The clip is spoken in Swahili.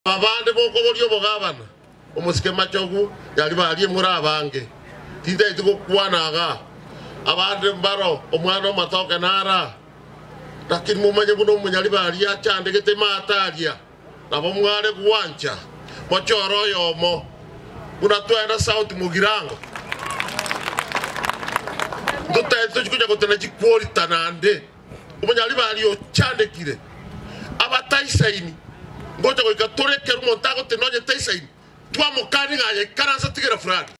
Abande boko bolio bogabana omusike machogu yali bali murabange tinde tukukwana abande mbaro omwana omatoke nara lakini mumanye buno munyali bali achandegete mataria nabo mwale kuwancha mochoro yomo unatwenda sauti mugirango dutaito chikuja kotena chikwolita nande umunyali bali ochandekire abataisaini ngoja ko ikatoreke rumontago tenoje taisaini twa mukani ngaye karanza tigera fulani